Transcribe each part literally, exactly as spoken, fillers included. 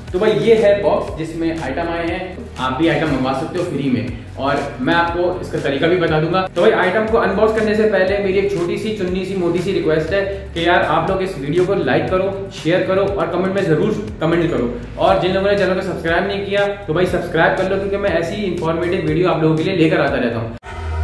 तो भाई ये है बॉक्स जिसमें आइटम आए हैं। आप भी आइटम मंगवा सकते हो फ्री में, और मैं आपको इसका तरीका भी बता दूंगा। तो भाई आइटम को अनबॉक्स करने से पहले मेरी एक छोटी सी चुन्नी सी मोटी सी रिक्वेस्ट है कि यार आप लोग इस वीडियो को लाइक करो, शेयर करो और कमेंट में जरूर कमेंट करो। और जिन लोगों ने चैनल को सब्सक्राइब नहीं किया तो भाई सब्सक्राइब कर लो, क्योंकि मैं ऐसी इंफॉर्मेटिव वीडियो आप लोगों के लिए लेकर आता रहता हूँ।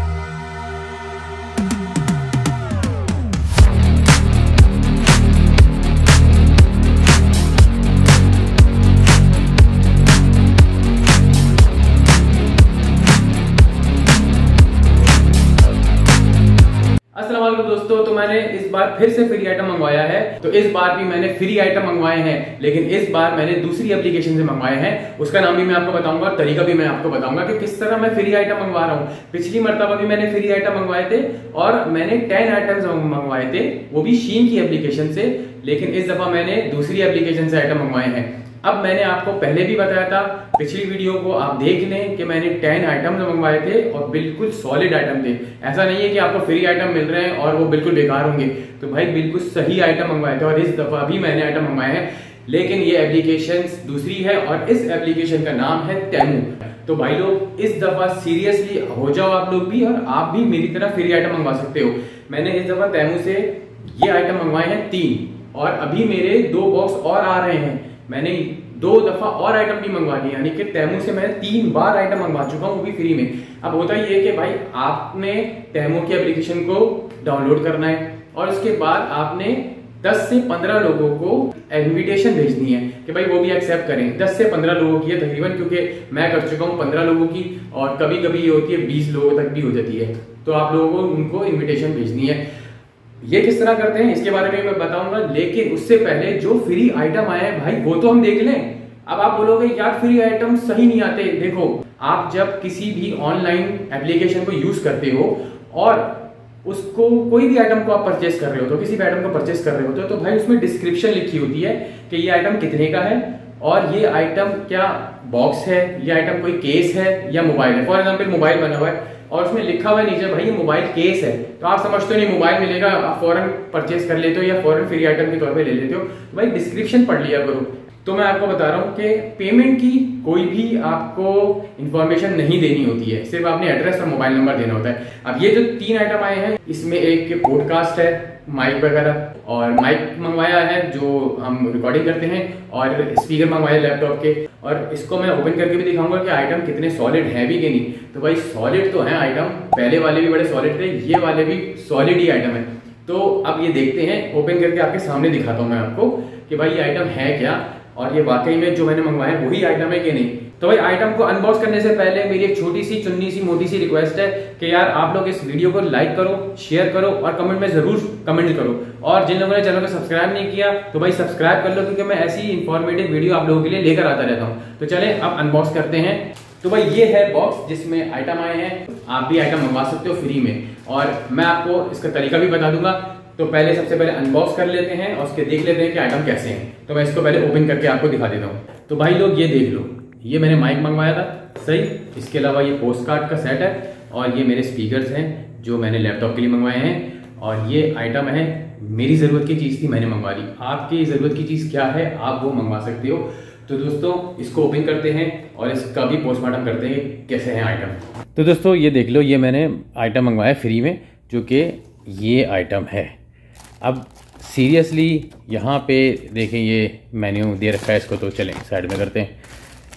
दोस्तों, तो मैंने इस बार फिर से फ्री आइटम मंगवाया है। तो इस बार भी मैंने फ्री आइटम मंगवाए हैं, लेकिन इस बार मैंने दूसरी एप्लीकेशन से मंगवाए हैं। उसका नाम भी मैं आपको बताऊंगा, तरीका भी मैं आपको बताऊंगा कि किस तरह मैं फ्री आइटम मंगवा रहा हूं। पिछली मर्तबा भी मैंने फ्री आइटम मंगवाए थे और मैंने टेन आइटम्स मंगवाए थे, वो भी शीन की एप्लीकेशन से। लेकिन इस दफा मैंने दूसरी एप्लीकेशन से आइटम मंगवाए हैं। अब मैंने आपको पहले भी बताया था, पिछली वीडियो को आप देख लें कि मैंने टेन आइटम्स मंगवाए थे और बिल्कुल सॉलिड आइटम थे। ऐसा नहीं है कि आपको फ्री आइटम मिल रहे हैं और वो बिल्कुल बेकार होंगे। तो भाई बिल्कुल सही आइटम मंगवाए थे और इस दफा भी मैंने आइटम मंगवाए हैं, लेकिन ये एप्लीकेशन दूसरी है और इस एप्लीकेशन का नाम है टेमू। तो भाई लोग इस दफा सीरियसली हो जाओ आप लोग भी, और आप भी मेरी तरह फ्री आइटम मंगवा सकते हो। मैंने इस दफा टेमू से ये आइटम मंगवाए हैं तीन, और अभी मेरे दो बॉक्स और आ रहे हैं। मैंने दो दफा और आइटम भी मंगवा लिए, यानी कि टेमू से मैं तीन बार आइटम मंगवा चुका हूं, वो भी फ्री में। अब होता ही है कि भाई आपने टेमू की एप्लीकेशन को डाउनलोड करना है और उसके बाद आपने दस से पंद्रह लोगों को इनविटेशन भेजनी है कि भाई वो भी एक्सेप्ट करें। दस से पंद्रह लोगों की है तकरीबन, क्योंकि मैं कर चुका हूं पंद्रह लोगों की, और कभी कभी ये होती है बीस लोगों तक भी हो जाती है। तो आप लोगों को उनको इन्विटेशन भेजनी है। ये किस तरह करते हैं इसके बारे में मैं बताऊंगा, लेकिन उससे पहले जो फ्री आइटम आए हैं भाई वो तो हम देख लें। अब आप बोलोगे यार फ्री आइटम सही नहीं आते। देखो, आप जब किसी भी ऑनलाइन एप्लीकेशन को यूज करते हो और उसको कोई भी आइटम को आप परचेस कर रहे हो, तो किसी भी आइटम को परचेस कर रहे होते हो तो भाई उसमें डिस्क्रिप्शन लिखी होती है कि ये आइटम कितने का है, और ये आइटम क्या बॉक्स है, ये आइटम कोई केस है या मोबाइल है। फॉर एग्जाम्पल मोबाइल बना हुआ है और उसमें लिखा हुआ है नीचे भाई ये मोबाइल केस है, तो आप समझते हो नहीं मोबाइल मिलेगा, आप फौरन परचेस कर लेते हो या फौरन फ्री आइटम के तौर पे ले लेते हो। तो भाई डिस्क्रिप्शन पढ़ लिया करो। तो मैं आपको बता रहा हूँ कि पेमेंट की कोई भी आपको इंफॉर्मेशन नहीं देनी होती है, सिर्फ आपने एड्रेस और मोबाइल नंबर देना होता है। अब ये जो तीन आइटम आए हैं, इसमें एक पॉडकास्ट है, माइक वगैरह, और माइक मंगवाया है जो हम रिकॉर्डिंग करते हैं, और स्पीकर मंगवाया लैपटॉप के। और इसको मैं ओपन करके भी दिखाऊंगा कि आइटम कितने सॉलिड हैं भी कि नहीं। तो भाई सॉलिड तो हैं आइटम, पहले वाले भी बड़े सॉलिड थे, ये वाले भी सॉलिड ही आइटम है। तो अब ये देखते हैं, ओपन करके आपके सामने दिखाता हूँ मैं आपको कि भाई ये आइटम है क्या, और ये वाकई में जो मैंने मंगवाया है वही आइटम है कि नहीं। तो भाई आइटम को अनबॉक्स करने से पहले मेरी एक छोटी सी चुन्नी सी मोटी सी रिक्वेस्ट है कि यार आप लोग इस वीडियो को लाइक करो, शेयर करो और कमेंट में जरूर कमेंट करो। और जिन लोगों ने चैनल को सब्सक्राइब नहीं किया तो भाई सब्सक्राइब कर लो, क्योंकि मैं ऐसी इंफॉर्मेटिव वीडियो आप लोगों के लिए लेकर आता रहता हूँ। तो चले अब अनबॉक्स करते हैं। तो भाई ये है बॉक्स जिसमें आइटम आए हैं। आप भी आइटम मंगवा सकते हो फ्री में, और मैं आपको इसका तरीका भी बता दूंगा। तो पहले सबसे पहले अनबॉक्स कर लेते हैं और उसके देख लेते हैं कि आइटम कैसे हैं। तो मैं इसको पहले ओपन करके आपको दिखा देता हूँ। तो भाई लोग ये देख लो, ये मैंने माइक मंगवाया था सही। इसके अलावा ये पोस्ट कार्ड का सेट है, और ये मेरे स्पीकर्स हैं जो मैंने लैपटॉप के लिए मंगवाए हैं, और ये आइटम है मेरी ज़रूरत की चीज़ थी, मैंने मंगवा ली। आपकी ज़रूरत की चीज़ क्या है आप वो मंगवा सकते हो। तो दोस्तों इसको ओपन करते हैं और इसका भी पोस्टमार्टम करते हैं कैसे हैं आइटम। तो दोस्तों ये देख लो, ये मैंने आइटम मंगवाया फ्री में, जो कि ये आइटम है। अब सीरियसली यहाँ पे देखें, ये मेन्यू दे रखा है, इसको तो चलें साइड में करते हैं।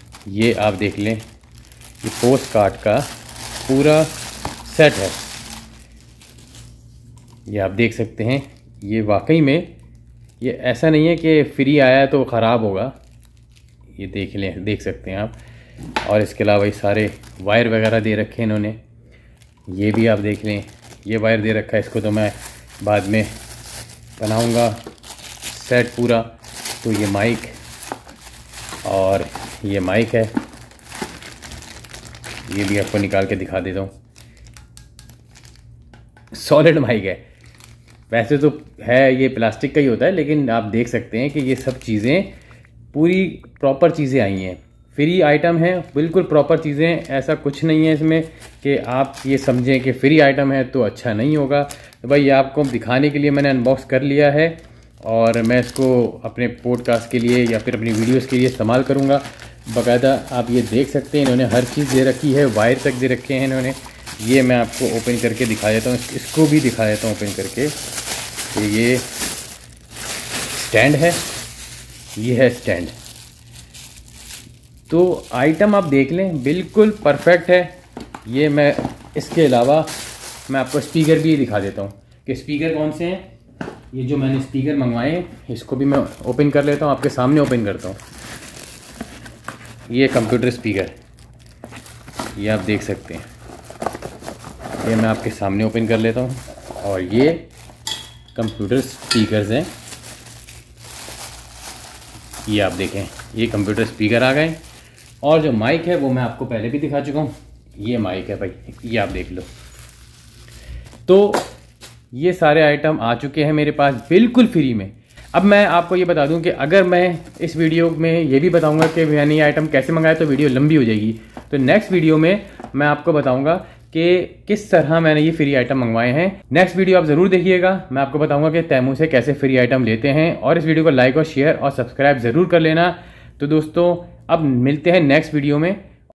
ये आप देख लें, ये पोस्ट कार्ड का पूरा सेट है, ये आप देख सकते हैं। ये वाकई में ये ऐसा नहीं है कि फ्री आया तो ख़राब होगा, ये देख लें, देख सकते हैं आप। और इसके अलावा ये सारे वायर वगैरह दे रखे हैं इन्होंने, ये भी आप देख लें, ये वायर दे रखा है, इसको तो मैं बाद में बनाऊंगा सेट पूरा। तो ये माइक, और ये माइक है, ये भी आपको निकाल के दिखा देता हूँ। सॉलिड माइक है, वैसे तो है ये प्लास्टिक का ही होता है, लेकिन आप देख सकते हैं कि ये सब चीज़ें पूरी प्रॉपर चीज़ें आई हैं, फ्री आइटम है, बिल्कुल प्रॉपर चीज़ें। ऐसा कुछ नहीं है इसमें कि आप ये समझें कि फ्री आइटम है तो अच्छा नहीं होगा। तो भाई आपको दिखाने के लिए मैंने अनबॉक्स कर लिया है, और मैं इसको अपने पॉडकास्ट के लिए या फिर अपनी वीडियोस के लिए इस्तेमाल करूँगा। बाकायदा आप ये देख सकते हैं, इन्होंने हर चीज़ दे रखी है, वायर तक दे रखे हैं इन्होंने। ये मैं आपको ओपन करके दिखा देता हूँ, इसको भी दिखा देता हूँ ओपन करके। तो ये स्टैंड है, ये है स्टैंड। तो आइटम आप देख लें बिल्कुल परफेक्ट है। ये मैं इसके अलावा मैं आपको स्पीकर भी दिखा देता हूँ कि स्पीकर कौन से हैं। ये जो मैंने स्पीकर मंगवाए हैं इसको भी मैं ओपन कर लेता हूँ, आपके सामने ओपन करता हूँ। ये कंप्यूटर स्पीकर, ये आप देख सकते हैं, ये मैं आपके सामने ओपन कर लेता हूँ। और ये कंप्यूटर स्पीकर्स हैं, ये आप देखें, ये कंप्यूटर स्पीकर आ गए। और जो माइक है वो मैं आपको पहले भी दिखा चुका हूँ, ये माइक है भाई, ये आप देख लो। तो ये सारे आइटम आ चुके हैं मेरे पास बिल्कुल फ्री में। अब मैं आपको ये बता दूं कि अगर मैं इस वीडियो में ये भी बताऊंगा कि मैंने ये आइटम कैसे मंगाया तो वीडियो लंबी हो जाएगी। तो नेक्स्ट वीडियो में मैं आपको बताऊंगा कि किस तरह मैंने ये फ्री आइटम मंगवाए हैं। नेक्स्ट वीडियो आप ज़रूर देखिएगा, मैं आपको बताऊंगा कि तैमू से कैसे फ्री आइटम लेते हैं। और इस वीडियो को लाइक और शेयर और सब्सक्राइब ज़रूर कर लेना। तो दोस्तों अब मिलते हैं नेक्स्ट वीडियो में।